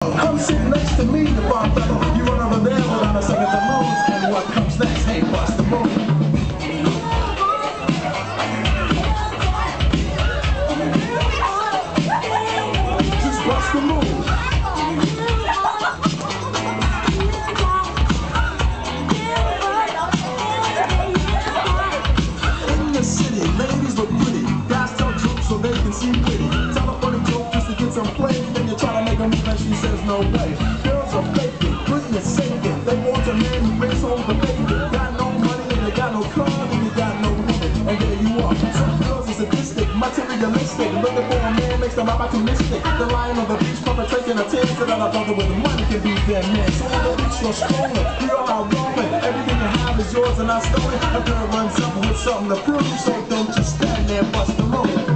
Come sit next to me, the bar fellow. You run over there without a second to lose. And what comes next? Hey, bust the move. Just bust the move. In the city, ladies look pretty. Guys tell jokes so they can see pretty. Tell a funny joke just to get some play. Then you try to make a move and she says no way. Girls are faking, Britney shaking. They want a man who brings home the bacon. Got no money and you got no car and you got no woman. And there you are. Some girls are sadistic, materialistic. Looking for a man makes them opportunistic. The lion on the beach perpetrating a tear so that a brother with money can be their man. So on the beach you're strolling, we all out rolling. Everything you have is yours and not stolen. A girl runs up with something to prove, so don't just stand there, bust the move.